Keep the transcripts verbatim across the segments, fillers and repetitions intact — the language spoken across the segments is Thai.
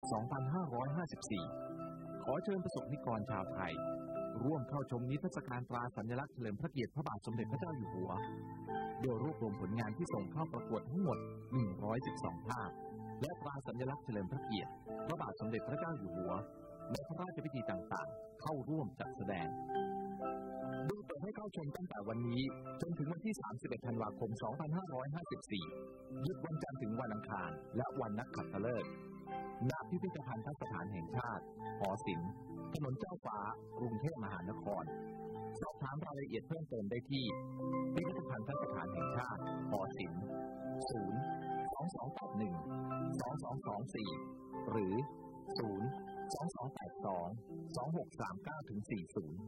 สองพันห้าร้อยห้าสิบสี่ ขอเชิญประสบนิกรชาวไทยร่วมเข้าชมนิทรรศการตราสัญลักษณ์เฉลิมพระเกียรติพระบาทสมเด็จพระเจ้าอยู่หัวโดยรวบรวมผลงานที่ส่งเข้าประกวดทั้งหมดหนึ่งร้อยสิบสองภาพและตราสัญลักษณ์เฉลิมพระเกียรติพระบาทสมเด็จพระเจ้าอยู่หัวในพระราชพิธีต่างๆเข้าร่วมจัดแสดงโดยเปิดให้เข้าชมตั้งแต่วันนี้จนถึงวันที่สามสิบเอ็ดธันวาคมสองพันห้าร้อยห้าสิบสี่หยุดวันจันทร์ถึงวันอังคารและวันนักขัตฤกษ์ณพิพิธภัณฑสถานแห่งชาติหอศิลป์ถนนเจ้าฟ้ากรุงเทพมหานครสอบถามรายละเอียดเพิ่มเติมได้ที่พิพิธภัณฑสถานแห่งชาติหอศิลป์ศูนย์ สอง สอง แปด หนึ่ง สอง สอง สอง สี่ หรือศูนย์ สอง สอง แปด สอง สอง หก สาม เก้า ถึง สี่สิบ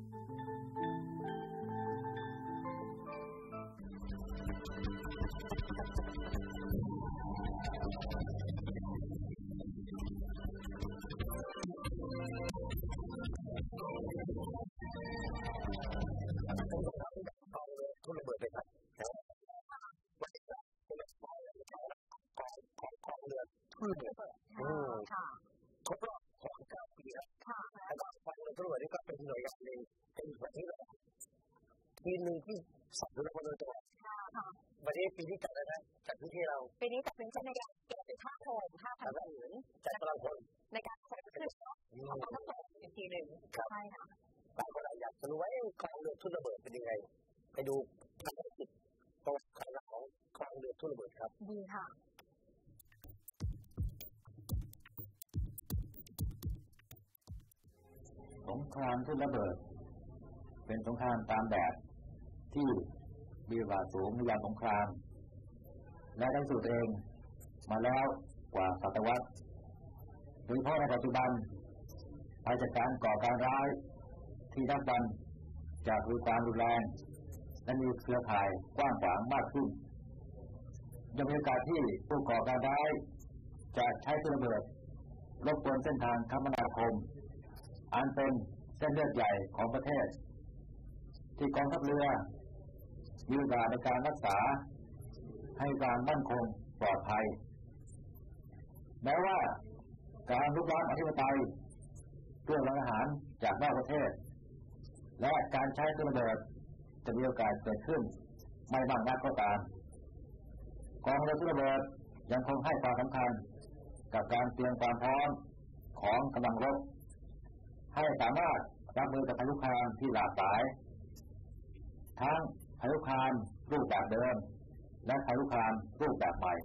ทุนระเบิดเลยครับวันนี้เป็นของของของของเรือทุนระเบิดค่ะครบรอบของเก้าปีแล้วค่ะแล้วก็ของเรือทุนระเบิดนี่ก็เป็นหน่วยงานหนึ่งเป็นประเทศทีหนึ่งที่สนับสนุนคนโดยตรงค่ะวันนี้ปีนี้จัดอะไรนะจัดพื้นที่เราปีนี้จัดพื้นที่ในการเก็บเป็นห้าโถงห้าพันผืนจัดกำลังคนในการขนขึ้นของทั้งหมดอีกทีหนึ่งใช่ค่ะบางคนอยากจะรู้ว่าของเรือทุนระเบิดเป็นยังไงไปดูภารกิจตัวขายของกองเรือทุ่นระเบิดครับดีค่ะสงครามทุ่นระเบิดเป็นสงครามตามแบบที่มีบทบาทสูงในยามสงครามและได้สู่ตัวเองมาแล้วกว่าศตวรรษโดยเฉพาะในปัจจุบันภายจากการก่อการร้ายที่นับวันจากรุนความรุนแรงและมีเครือข่ายกว้างขวางมากขึ้นยังมีโอกาสที่ผู้ก่อการร้ายจะใช้ระเบิดรบกวนเส้นทางคมนาคมอันเป็นเส้นเลือดใหญ่ของประเทศที่กองทัพเรือมีบทบาทในการรักษาให้การมั่นคงปลอดภัยแม้ว่าการรุกรานอธิปไตยด้วยทหารจากนอกประเทศและการใช้ระเบิดจะมีโอกาสเกิดขึ้นไม่มากนักก็ตามกองเรือระเบิดยังคงให้ความสำคัญกับการเตรียมความพร้อมของกำลังรบให้สามารถรับมือกับภัยคุกคามที่หลากหลายทั้งภัยคุกคามรูปแบบเดิมและภัยคุกคามรูปแบบใหม่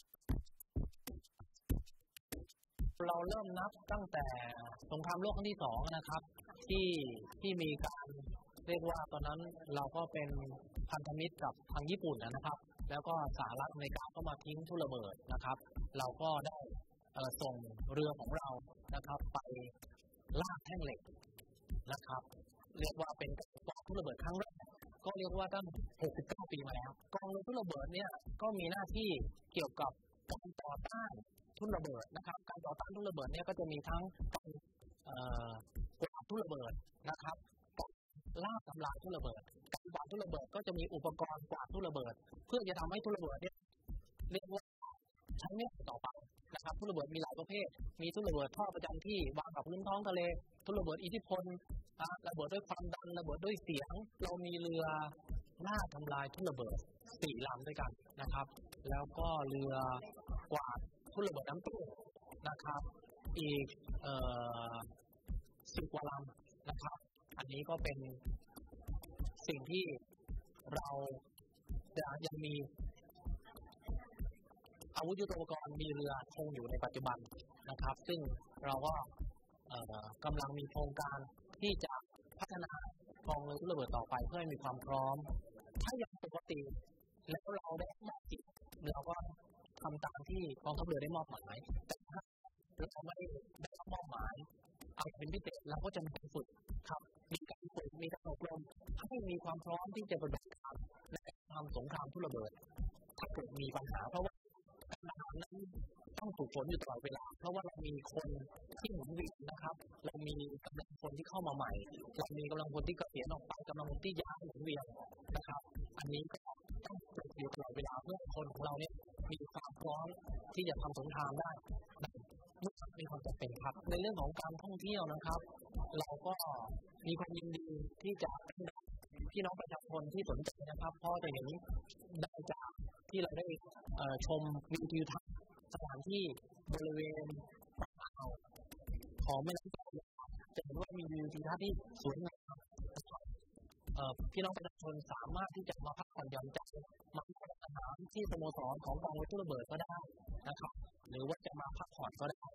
เราเริ่มนับตั้งแต่สงครามโลกครั้งที่สองนะครับที่ที่มีการเรียกว่าตอนนั้นเราก็เป็นพันธมิตรกับทางญี่ปุ่นนะครับแล้วก็สหรัฐอเมริกาก็มาทิ้งทุ่นระเบิดนะครับเราก็ได้ส่งเรือของเรานะครับไปลากแท่งเหล็กนะครับเรียกว่าเป็นการก่อทุ่นระเบิดครั้งแรกก็เรียกว่าตั้งหกสิบเก้าปีมาแล้วกองเรือทุ่นระเบิดเนี่ยก็มีหน้าที่เกี่ยวกับการต่อต้านทุ่นระเบิดนะครับการต่อต้านทุ่นระเบิดเนี่ยก็จะมีทั้งการกวาดทุ่นระเบิดนะครับล่าทำลายทุ่นระเบิดการวางทุ่นระเบิดก็จะมีอุปกรณ์กวาดทุ่นระเบิดเพื่อจะทำให้ทุ่นระเบิดเนี่ยเรียกว่าใช้ไม่ได้ต่อไปนะครับทุ่นระเบิดมีหลายประเภทมีทุ่นระเบิดท่อประจำที่วางกับพื้นท้องทะเลทุ่นระเบิดอิทธิพลระเบิดด้วยความดันระเบิดด้วยเสียงเรามีเรือล่าทำลายทุ่นระเบิดสี่ลำด้วยกันนะครับแล้วก็เรือกวาดทุ่นระเบิดน้ำตื้นนะครับอีกเอ่อสิบกว่าลำนะครับอันนี้ก็เป็นสิ่งที่เราจะยังมีอาวุธยุทโธปกรณ์มีเรือคงอยู่ในปัจจุบันนะครับซึ่งเราก็กำลังมีโครงการที่จะพัฒนากองเรือทุ่นระเบิดต่อไปเพื่อให้มีความพร้อมถ้าอย่างปกติแล้วเราได้มอบสิทธิ์เราก็ทำตามที่กองทัพเรือได้มอบหมายแต่ถ้าเราไม่ได้รับมอบหมายเอาเป็นพิเศษเราก็จะมีการฝึกครับมีการฝึกมีการอบรมให้มีความพร้อมที่จะปฏิบัติการในการทำสงครามทุ่นระเบิดถ้าเกิดมีปัญหาเพราะว่าการทำนั้นต้องฝึกฝนอยู่ตลอดเวลาเพราะว่าเรามีคนที่หมุนเวียนนะครับเรามีกำลังคนที่เข้ามาใหม่เรามีกำลังคนที่เกษียณออกไปกำลังคนที่ย้ายหมุนเวียนนะครับอันนี้ก็ต้องฝึกอยู่ตลอดเวลาเพื่อคนของเราเนี่ยมีความพร้อมที่จะทำสงครามได้ในมีความจำเป็นครับในเรื่องของการท่องเที่ยวนะครับ เราก็มีความยินดีที่จะพี่น้องประชาชนที่สนใจนะครับเพราะจะเห็นได้จากที่เราได้ชมวิวทิวทัศน์สถานที่บริเวณปากอ่าวของแม่น้ำเจ้าจะเห็นว่ามีวิวทิวทัศน์ที่สวยงามพี่น้องประชาชนสามารถที่จะมาพักผ่อนหย่อนใจมาทานอาหารที่สโมสรของกองวัยรุ่นระเบิดก็ได้นะครับหรือว่าจะมาพักผ่อนก็ได้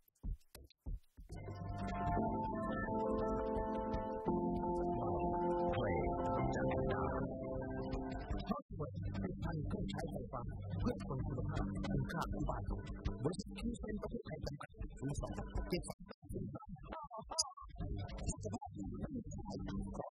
เพลงจากดาวทอดสดเป็นพันเครื่องใช้ไฟฟ้าเพื่อคนคุณภาพคุณค่าอุบาท